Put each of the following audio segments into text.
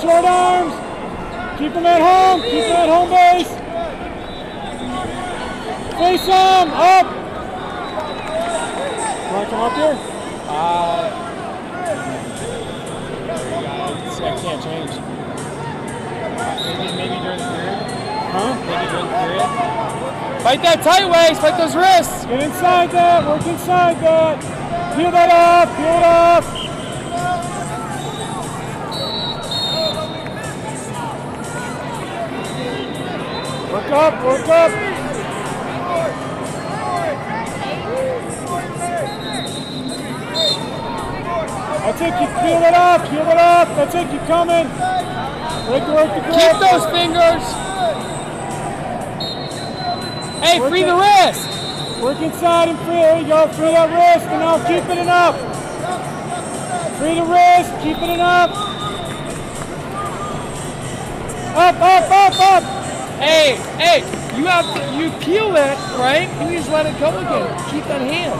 short arms. Keep them at home. Keep them at home base. Face them. Up. Want to come up here? I can't change. Maybe during the period. Huh? Maybe during the period. Fight that tight waist. Fight those wrists. Get inside that. Work inside that. Peel that up. Peel it up. Work up. Work up. That's it. Keep peel it up. Peel it up. That's it. Keep coming. Work the grip. Keep those fingers. Hey, Work free it. the wrist. Work inside and free. There you go. Free that wrist. And now keep it up. Free the wrist. Keep it up. Up, up, up, up. Hey, you peel it, right? And you just let it go again. Keep that hand.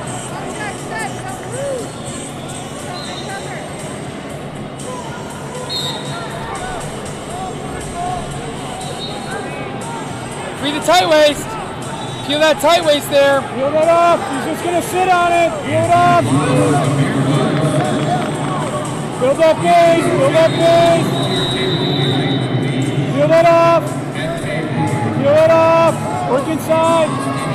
Free the tight waist. Peel that tight waist there. Peel that up. He's just going to sit on it. Peel it up. Build that base. Build that base. Peel that up. Peel it up. Work inside.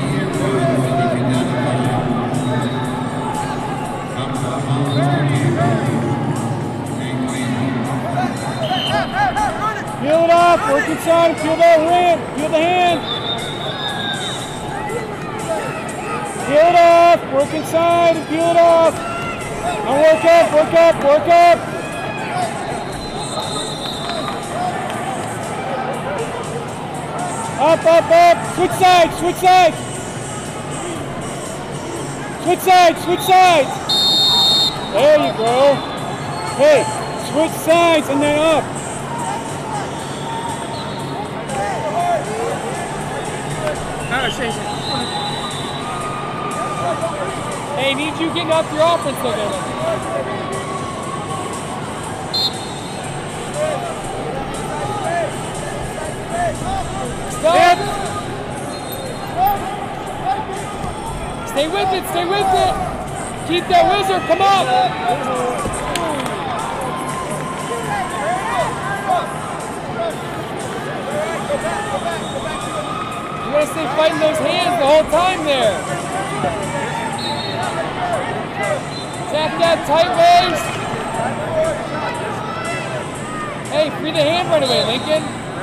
Peel it up. Work inside and peel that hand. Peel the hand. Peel it up. Work inside and peel it up. Now work up. Work up. Work up. Up, up, up. Switch sides. Switch sides. Switch sides. Switch sides. There you go. Hey, switch sides and then up. Hey, need you getting up your offense though, Dylan. Stop! Stay with it, stay with it! Keep that wizard, come up! You gotta stay fighting those hands the whole time there. Tap that tight waist. Hey, free the hand right away, Lincoln.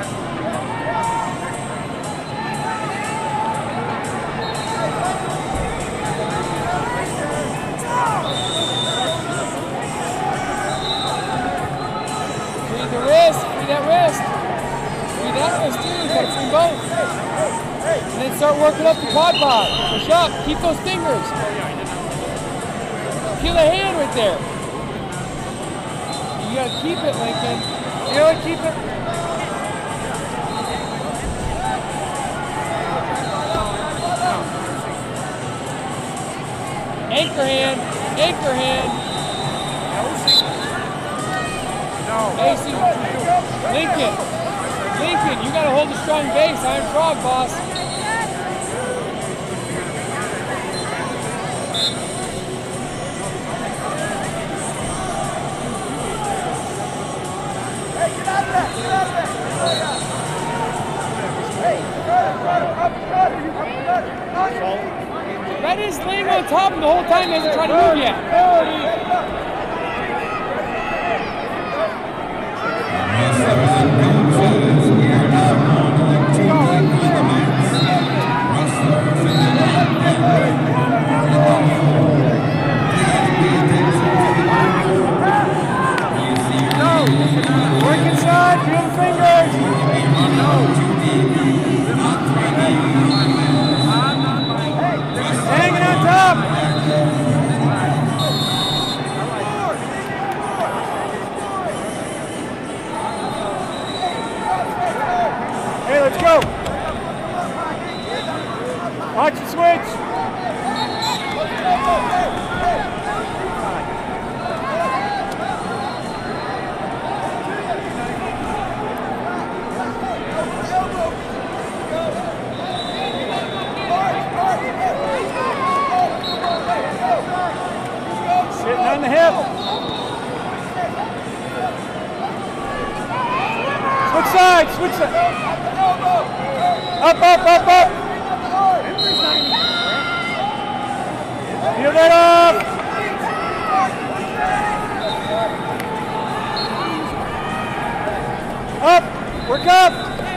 Free the wrist, free that wrist. Free that wrist too, gotta free both. And then start working up the quad pod. Push up, keep those fingers. Peel the hand right there. You gotta keep it, Lincoln. You gotta keep it. Anchor hand, anchor hand. AC, Lincoln, you gotta hold a strong base. Iron Frog, boss. That is laying on top of him the whole time. He hasn't tried to move yet. Work inside, feel the fingers. Hanging on top. Hey, let's go. Watch the switch. side, switch side. Up, up, up, up. Feel that up. Up, work up.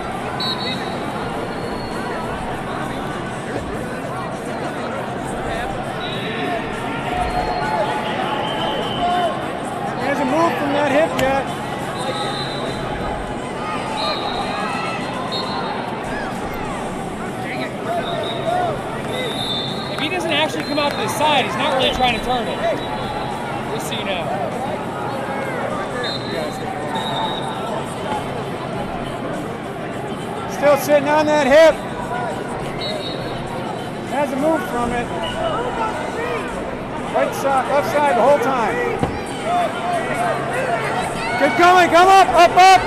He hasn't moved from that hip yet. If he doesn't actually come out to the side, he's not really trying to turn it. Just so you know. Still sitting on that hip. Hasn't moved from it. Right side, left side the whole time. Keep going, come up, up, up.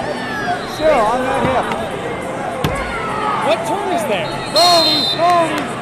Still on that hip. What turn is there? Slowly, slowly.